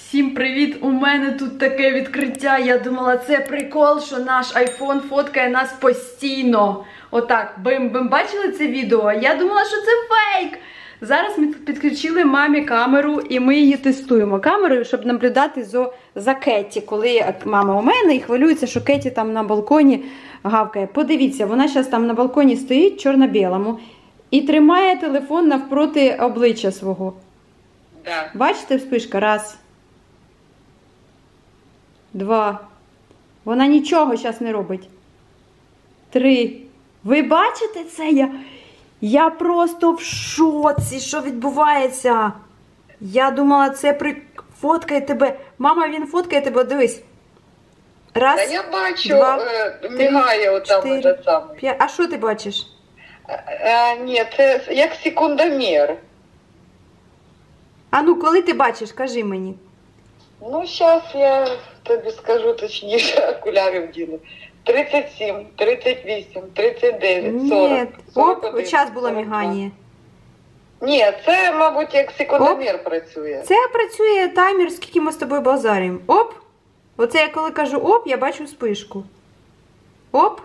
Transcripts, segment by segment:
Всім привіт! У мене тут таке відкриття. Я думала, це прикол, що наш айфон фоткає нас постійно. Отак, бим-бим. Бачили це відео? Я думала, що це фейк. Зараз ми підключили мамі камеру і ми її тестуємо камерою, щоб наблюдати за Кетті. Коли мама у мене і хвилюється, що Кетті там на балконі гавкає. Подивіться, вона зараз там на балконі стоїть, чорно-білому, і тримає телефон навпроти обличчя свого. Да. Бачите, вспишка? Раз. Два. Вона нічого зараз не робить. Три. Ви бачите це? Я просто в шоці, що відбувається. Я думала, це фоткає тебе. Мама, він фоткає тебе, дивись. Раз, Та я бачу, два, мігає отам чотири, этот самий. п'ять. А що ти бачиш? Ні, це як секундомір. А ну, коли ти бачиш, кажи мені. Ну, зараз я тобі скажу точніше, окуляри вдіну. 37, 38, 39, 40, Ні, 41, оп, час було 42. мігання. Ні, це, мабуть, як секундомір працює. Це працює таймер, скільки ми з тобою базаримо. Оп. Оце я коли кажу оп, я бачу спишку. Оп.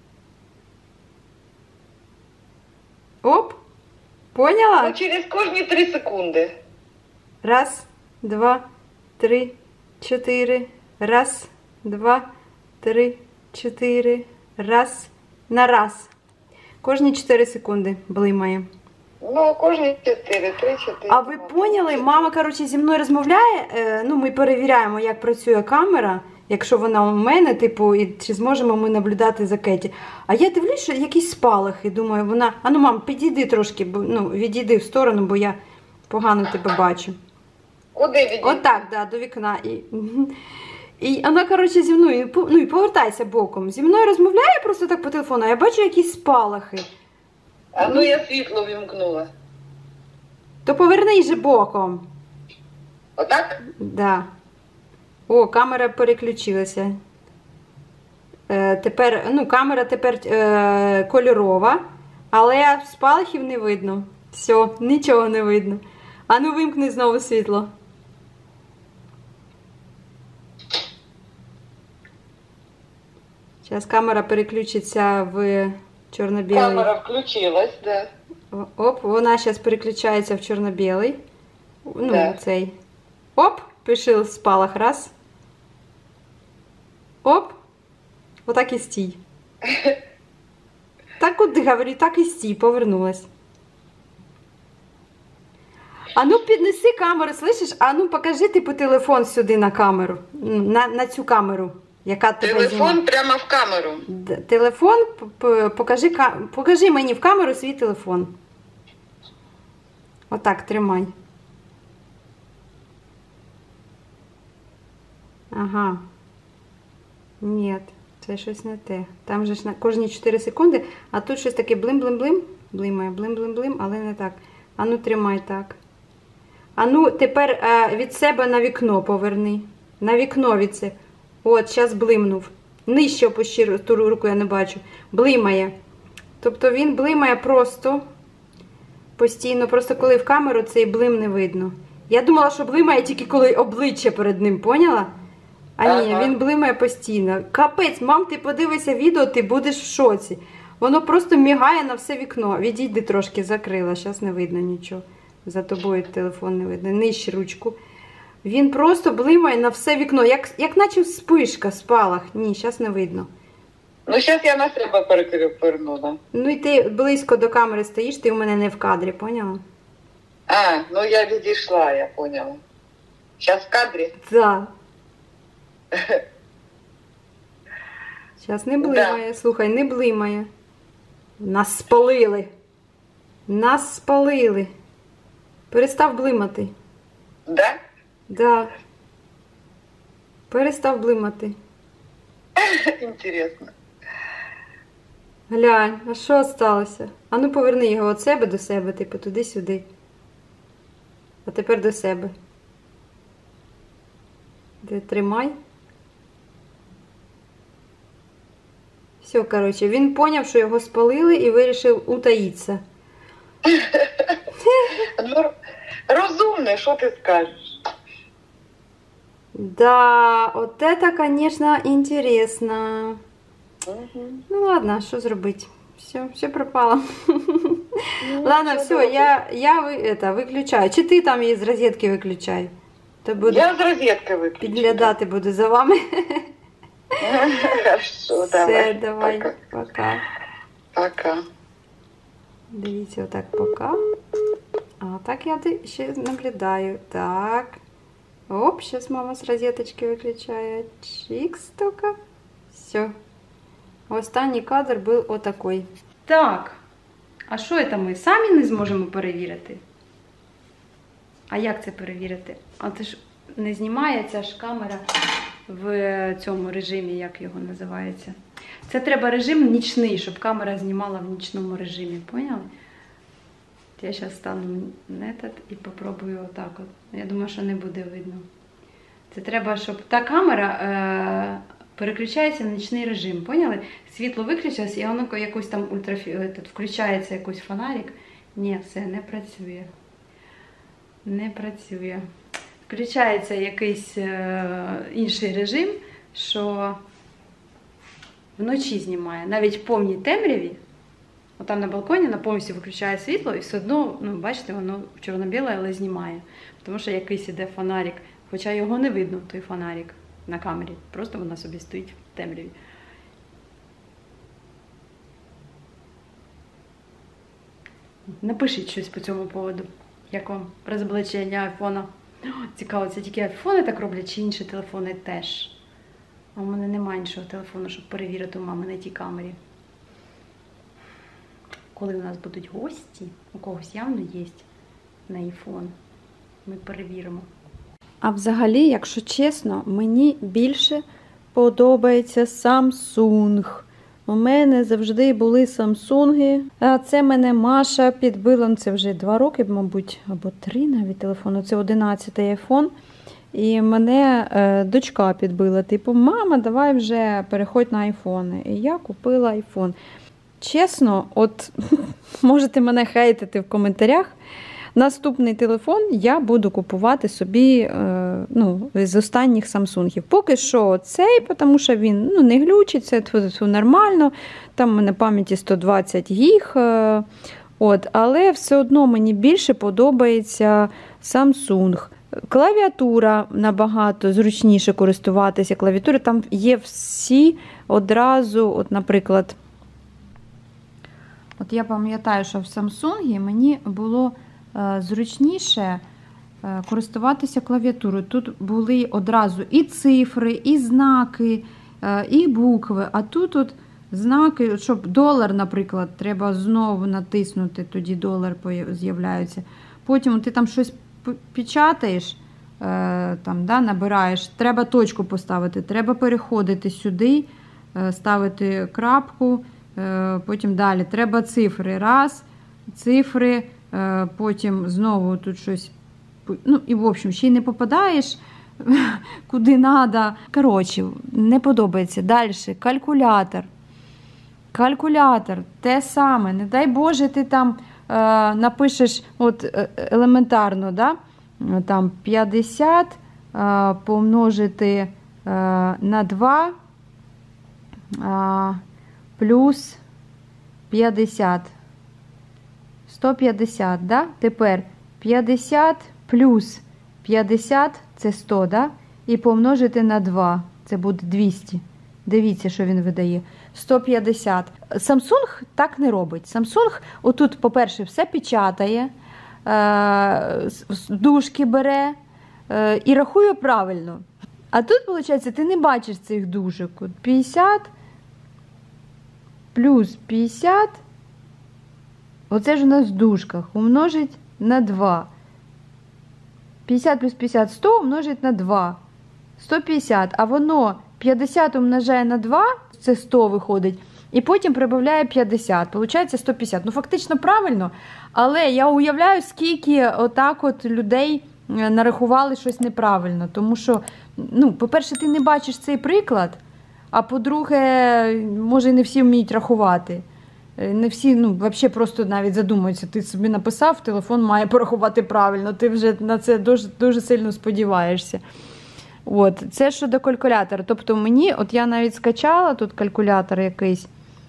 Оп. Поняла? Ну, через кожні 3 секунди. Раз, два, три, чотири. Раз, два, три, чотири. Раз. На раз. Кожні 4 секунди блимає. Ну, кожні 4, 3-4. А ви поняли? Мама, коротше, зі мною розмовляє. Ну, ми перевіряємо, як працює камера, якщо вона у мене, типу, і чи зможемо ми наблюдати за Кетті. А я дивлюсь, що якісь спалахи. Думаю, вона... А ну, мам, підійди трошки, ну, відійди в сторону, бо я погано тебе бачу. Куди відійти? Отак, да, до вікна. І вона, коротше, зі мною, ну, і повертайся боком. Зі мною розмовляє просто так по телефону, а я бачу якісь спалахи. А ну я світло вімкнула. То повернись же боком. Отак? Да. О, камера переключилася. Тепер, ну, камера тепер кольорова, але спалахів не видно. Все, нічого не видно. А ну вимкни знову світло. Зараз камера переключиться в чорно-білий. Камера включилась, да. Оп, вона зараз переключається в чорно-білий. Ну, Да. цей. Оп, пиши спалах. Раз. Оп. Отак і стій. Так от, говорю, так і стій, повернулась. А ну піднеси камеру, слышиш? А ну покажи типу телефон сюди на камеру. На цю камеру, яка тебе знімає. Телефон прямо в камеру. Телефон, покажи мені в камеру свій телефон. Отак, тримай. Ага. Ні, це щось не те. Там же ж на кожні 4 секунди, а тут щось таке блим-блим-блим. Блимає, блим-блим-блим, але не так. А ну, тримай так. А ну, тепер від себе на вікно поверни. На вікно від себе. От, зараз блимнув. Нижче опущи ту руку, я не бачу. Блимає. Тобто він блимає просто постійно. Просто коли в камеру цей блим не видно. Я думала, що блимає тільки коли обличчя перед ним, поняла? А ні, він блимає постійно. Капець, мам, ти подивися відео, ти будеш в шоці. Воно просто мігає на все вікно. Відійди трошки, закрила, зараз не видно нічого. За тобою телефон не видно. Нижче ручку. Він просто блимає на все вікно, як наче вспишка, спалах. Ні, зараз не видно. Ну, зараз я на себе перевернула. Ну і ти близько до камери стоїш, ти у мене не в кадрі, поняла? А, ну я відійшла, я поняла. Зараз в кадрі? Так. Зараз не блимає, да. Слухай, не блимає. Нас спалили. Нас спалили. Перестав блимати. Да? Да. Перестав блимати. Інтересно. Глянь, а що сталося? А ну поверни його від себе до себе, типу туди-сюди. А тепер до себе. Ти тримай. Все, коротше, він поняв, що його спалили і вирішив утаїтися. Ну, розумний, що ти скажеш? Да, от это, конечно, интересно. Угу. Ну ладно, що зробити? Все пропало. Ну, Ладно, все, я виключаю. Чи ти там її з розетки виключай? То буду Я з розеткою виключу. підглядати буду за вами. Хорошо, Все, давай. давай, Пока. пока. Пока. Дивіться, отак пока. А так я ще наблюдаю. Так. Оп, сейчас мама з розеточки виключає. Чикс тільки. Все. Останній кадр був отакий. Так. А що це ми самі не зможемо перевірити? А як це перевірити? А це ж не знімає ця ж камера в цьому режимі, як його називається. Це треба режим нічний, щоб камера знімала в нічному режимі. Поняли? Я зараз стану на этот і попробую отак от. Я думаю, що не буде видно. Це треба, щоб та камера переключається в нічний режим. Поняли? Світло виключилось і воно якось там включається якийсь фонарик. Ні, все, не працює. Не працює. Включається якийсь інший режим, що вночі знімає. Навіть в повній темряві. Отам на балконі вона повністю виключає світло і все одно, ну, бачите, воно чорно-біле, але знімає. Тому що якийсь іде фонарик, хоча його не видно, той фонарик на камері. Просто вона собі стоїть в темряві. Напишіть щось по цьому поводу. Як вам розоблачення айфона? Цікаво, це тільки айфони так роблять, чи інші телефони теж? А у мене немає іншого телефону, щоб перевірити у мами на тій камері. Коли у нас будуть гості, у когось явно є на iPhone, ми перевіримо. А взагалі, якщо чесно, мені більше подобається Samsung. У мене завжди були Samsung. А це мене Маша підбила, це вже 2 роки, мабуть, або 3 навіть телефону. Це 11-й iPhone. І мене дочка підбила, типу, мама, давай вже переходь на айфони. І я купила iPhone. Чесно, от можете мене хейтити в коментарях. Наступний телефон я буду купувати собі з останніх Самсунгів. Поки що цей, тому що він не глючиться, це нормально. Там у мене пам'яті 120 гіг. Але все одно мені більше подобається Samsung. Клавіатура набагато зручніше користуватися. Клавіатури там є всі одразу, от, наприклад, от я пам'ятаю, що в Samsung мені було зручніше користуватися клавіатурою. Тут були одразу і цифри, і знаки, і букви. А тут от знаки, щоб долар, наприклад, треба знову натиснути, тоді долар з'являється. Потім ти там щось печатаєш, набираєш, треба точку поставити, треба переходити сюди, ставити крапку, потім далі. Треба цифри. Раз, цифри, потім знову тут щось. І, в общем, ще й не попадаєш куди треба. Коротше, не подобається. Далі, калькулятор. Калькулятор, те саме. Не дай Боже, ти там напишеш от елементарно, да? Там 50 помножити на 2 плюс 50. 150, да? Тепер 50 плюс 50 це 100, да? І помножити на 2, це буде 200. Дивіться, що він видає. 150. Samsung так не робить. Samsung, отут, по-перше, все печатає, дужки бере і рахує правильно. А тут, виходить, ти не бачиш цих дужок. 50 плюс 50, оце ж у нас в дужках, умножить на 2. 50 плюс 50, 100 умножить на 2. 150, а воно 50 умножає на 2, це 100 виходить, і потім прибавляє 50, получається 150. Фактично правильно, але я уявляю, скільки отак от людей нарахували щось неправильно. Тому що, по-перше, ти не бачиш цей приклад, а по-друге, може і не всі вміють рахувати. Не всі, взагалі просто навіть задумуються, ти собі написав, телефон має порахувати правильно, ти вже на це дуже, дуже сильно сподіваєшся. От, це щодо калькулятора. Тобто мені, от я навіть скачала тут калькулятор якийсь.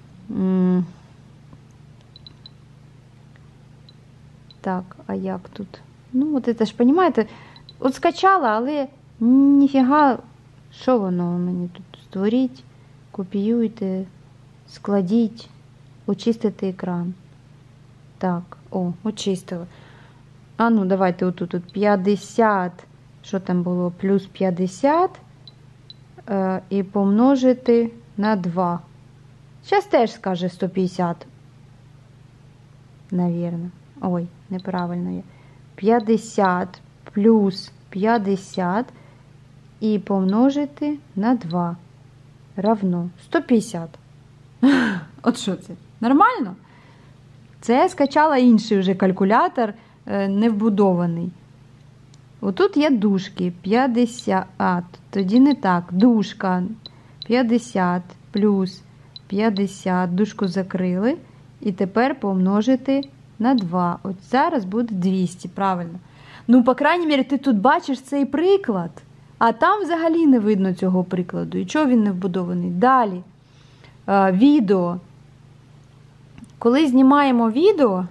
Так, а як тут? Ну, от це ж, розумієте, от скачала, але ніфіга, що воно мені тут? Створіть, копіюйте, складіть, очистити екран. Так, очистила. А ну, давайте отут 50, що там було, плюс 50 і помножити на 2. Зараз теж скаже 150. Навірно. Ой, неправильно є. 50 плюс 50 і помножити на 2 равно 150. От що це? Нормально? Це я скачала інший вже калькулятор, невбудований. Отут є дужки. 50, тоді не так. Дужка 50 плюс 50, дужку закрили. І тепер помножити на 2. От зараз буде 200, правильно. Ну, по крайній мірі, ти тут бачиш цей приклад, а там взагалі не видно цього прикладу. І чого він не вбудований? Далі. Відео. Коли знімаємо відео,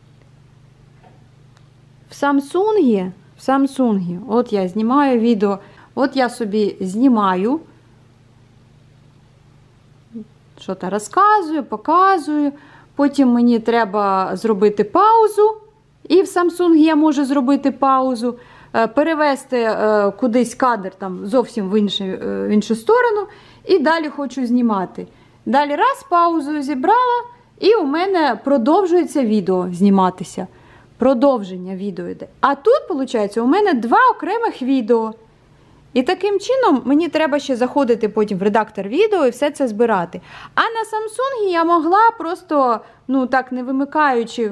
в Samsung, от я знімаю відео, от я собі знімаю, що-то розказую, показую, потім мені треба зробити паузу, і в Samsung я можу зробити паузу, перевести кудись кадр там, зовсім в іншу сторону, і далі хочу знімати. Далі раз, паузу зібрала, і у мене продовжується відео зніматися. Продовження відео йде. А тут, виходить, у мене 2 окремих відео. І таким чином мені треба ще заходити потім в редактор відео і все це збирати. А на Samsung я могла просто, ну так, не вимикаючи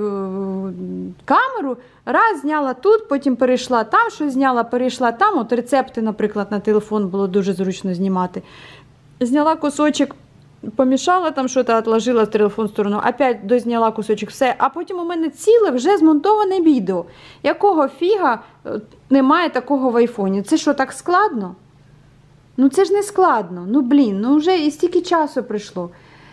камеру, раз зняла тут, потім перейшла там, щось зняла, перейшла там. От рецепти, наприклад, на телефон було дуже зручно знімати. Зняла кусочок, помішала там щось, відложила телефон в сторону, опять дозняла кусочок, все. А потім у мене ціле вже змонтоване відео. Якого фіга немає такого в айфоні? Це що, так складно? Ну це ж не складно. Ну блін, ну вже і стільки часу пройшло,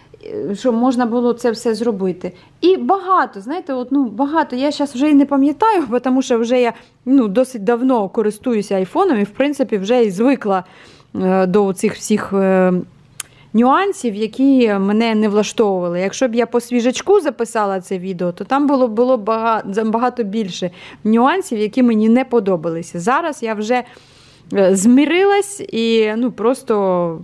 що можна було це все зробити. І багато, знаєте, от, ну багато. Я зараз вже і не пам'ятаю, тому що вже я досить давно користуюся айфоном і, в принципі, вже і звикла до цих всіх нюансів, які мене не влаштовували. Якщо б я по свіжачку записала це відео, то там було багато більше нюансів, які мені не подобалися. Зараз я вже змирилась і просто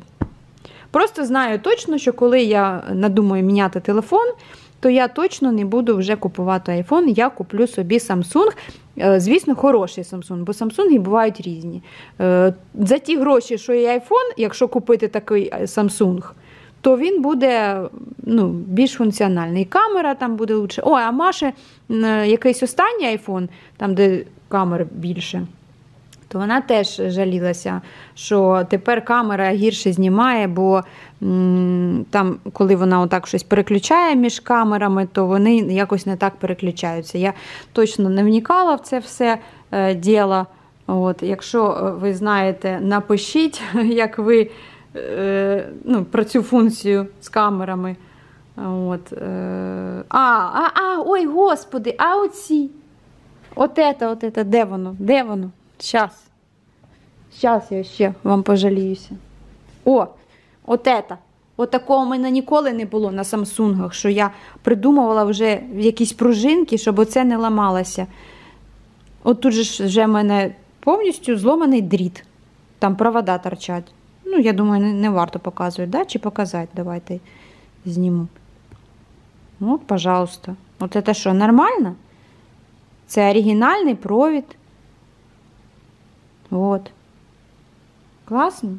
знаю точно, що коли я надумаю міняти телефон, то я точно не буду вже купувати iPhone, я куплю собі Samsung. Звісно, хороший Samsung, бо Samsung бувають різні. За ті гроші, що є iPhone, якщо купити такий Samsung, то він буде більш функціональний. Камера там буде лучше. А Маші якийсь останній iPhone, там де камер більше, то вона теж жалілася, що тепер камера гірше знімає, бо там, коли вона отак щось переключає між камерами, то вони якось не так переключаються. Я точно не вникала в це все діло. Якщо ви знаєте, напишіть, як ви про цю функцію з камерами. Ой, господи, а оці? От це, де воно? Де воно? Щас я ще вам пожаліюся. От такого в мене ніколи не було на Самсунгах, що я придумувала вже якісь пружинки, щоб оце не ламалося. От тут же вже в мене повністю зломаний дріт. Там провода торчать. Я думаю, не варто показувати, да? Чи показати? Давайте зніму. От, пожалуйста. От це що, нормально? Це оригінальний провід. От. Класно.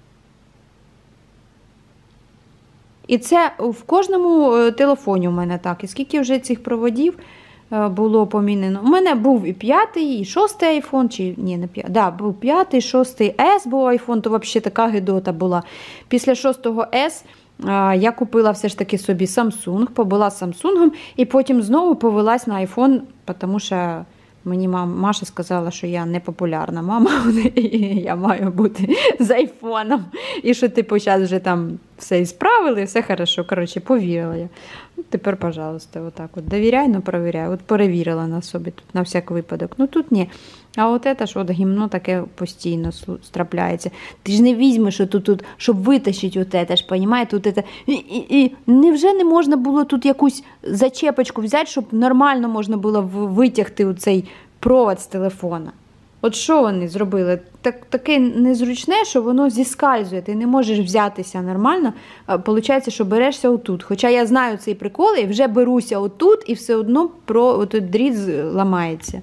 І це в кожному телефоні у мене так. І скільки вже цих проводів було помінено. У мене був і 5-й, і 6-й айфон, чи ні, не 5. Да, був 5-й, 6-й S був айфон, то взагалі така гидота була. Після 6-го S я купила все ж таки собі Samsung, побула Samsung, і потім знову повелась на iPhone, тому що Мені Маша сказала, що я не популярна мама, і я маю бути з айфоном. І що, типу, зараз вже там все і справили, все хорошо. Коротше, повірила я. Тепер, пожалуйста, отак от. Довіряй, но провіряй. От перевірила на собі тут, на всяк випадок. Ну, тут ні. А от це ж от гімно таке постійно трапляється. Ти ж не візьмеш тут, щоб витащити от це ж, понімаєте? Тут це. І невже не можна було тут якусь зачепочку взяти, щоб нормально можна було витягти цей провод з телефона? От що вони зробили? Таке незручне, що воно зіскальзує, ти не можеш взятися нормально, виходить, що берешся отут. Хоча я знаю цей прикол, і вже беруся отут, і все одно отут дріт ламається.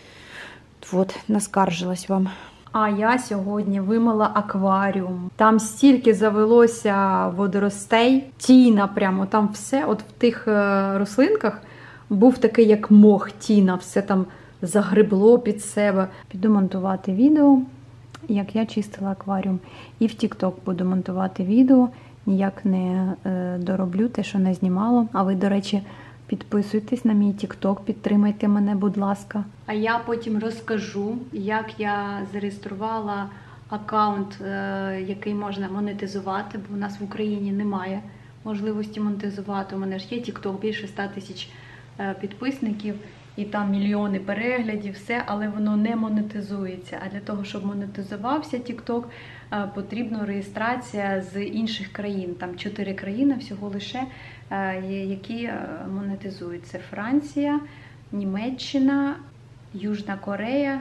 От, наскаржилась вам. А я сьогодні вимила акваріум. Там стільки завелося водоростей, тіна прямо, там все, от в тих рослинках був такий як мох, тіна, все там загребло під себе. Піду монтувати відео, як я чистила акваріум. І в TikTok буду монтувати відео. Ніяк не дороблю те, що не знімала. А ви, до речі, підписуйтесь на мій TikTok, підтримайте мене, будь ласка. А я потім розкажу, як я зареєструвала аккаунт, який можна монетизувати, бо у нас в Україні немає можливості монетизувати. У мене ж є TikTok, більше 100 тисяч підписників, і там мільйони переглядів, все, але воно не монетизується. А для того, щоб монетизувався TikTok, потрібна реєстрація з інших країн. Там 4 країни всього лише, які монетизують. Це Франція, Німеччина, Южна Корея,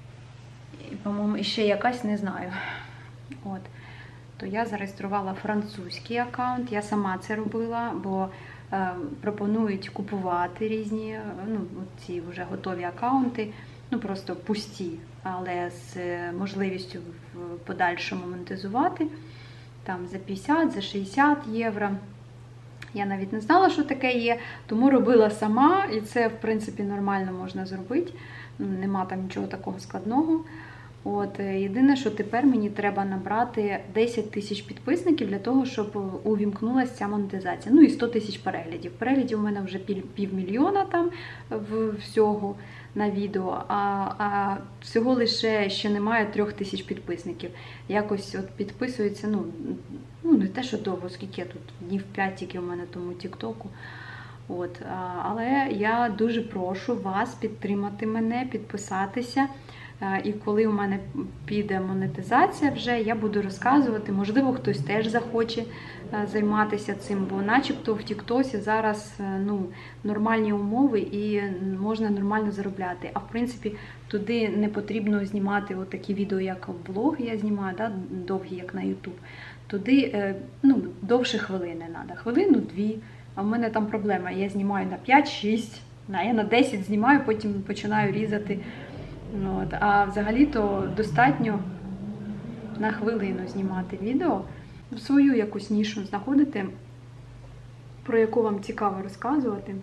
і, по-моєму, ще якась, не знаю. От. То я зареєструвала французький аккаунт, я сама це робила, бо пропонують купувати різні, ці вже готові аккаунти, просто пусті, але з можливістю в подальшому монетизувати, там за 50, за 60 євро. Я навіть не знала, що таке є, тому робила сама, і це, в принципі, нормально можна зробити, нема там нічого такого складного. От, єдине, що тепер мені треба набрати 10 тисяч підписників для того, щоб увімкнулася ця монетизація. Ну і 100 тисяч переглядів. Переглядів у мене вже 500 000 там всього на відео, а всього лише ще немає 3 тисяч підписників. Якось от підписується, не те, що довго, скільки тут, днів 5 тільки у мене тому тіктоку. От, але я дуже прошу вас підтримати мене, підписатися. І коли у мене піде монетизація вже, я буду розказувати, можливо, хтось теж захоче займатися цим, бо начебто в Тіктосі зараз нормальні умови і можна нормально заробляти. А в принципі, туди не потрібно знімати такі відео, як влог я знімаю, довгі, як на YouTube. Туди довше хвилини треба, хвилину-дві. А в мене там проблема, я знімаю на 5-6, я на 10 знімаю, потім починаю різати. А взагалі-то достатньо на хвилину знімати відео, свою якусь нішу знаходити, про яку вам цікаво розказувати.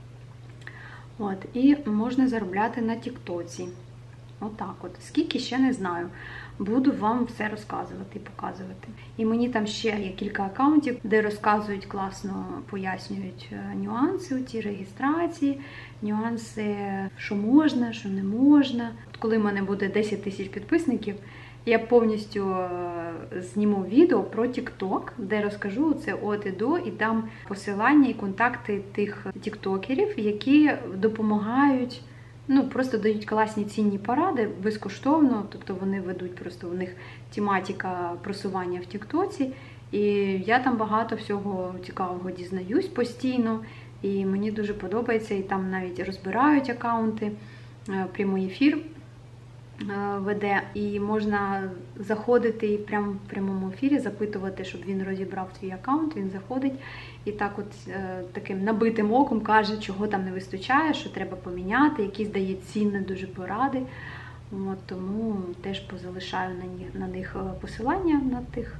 І можна заробляти на тіктоці. Отак от. Скільки, ще не знаю. Буду вам все розказувати і показувати. І мені там ще є кілька аккаунтів, де розказують, класно пояснюють нюанси у тій реєстрації, нюанси, що можна, що не можна. Коли в мене буде 10 тисяч підписників, я повністю зніму відео про TikTok, де розкажу це от і до, і дам посилання і контакти тих тіктокерів, які допомагають, просто дають класні цінні поради безкоштовно, тобто вони ведуть, просто у них тематика просування в тіктоці, і я там багато всього цікавого дізнаюсь постійно, і мені дуже подобається, і там навіть розбирають аккаунти, прямий ефір веде, і можна заходити і прямо в прямому ефірі запитувати, щоб він розібрав твій аккаунт, він заходить і так от таким набитим оком каже, чого там не вистачає, що треба поміняти, якісь дає цінні дуже поради. Тому теж позалишаю на них посилання, на тих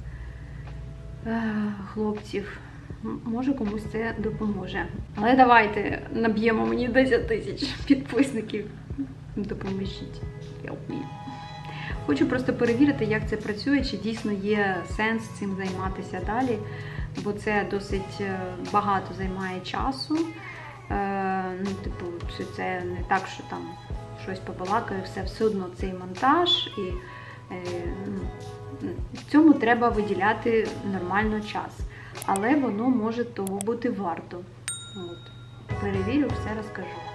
хлопців. Може, комусь це допоможе. Але давайте наб'ємо мені 10 тисяч підписників. Допоможіть. Хочу просто перевірити, як це працює, чи дійсно є сенс цим займатися далі, бо це досить багато займає часу. Це не так, що там щось побалакаю, все одно цей монтаж, і в цьому треба виділяти нормально час. Але воно може того бути варто. От. Перевірю, все розкажу.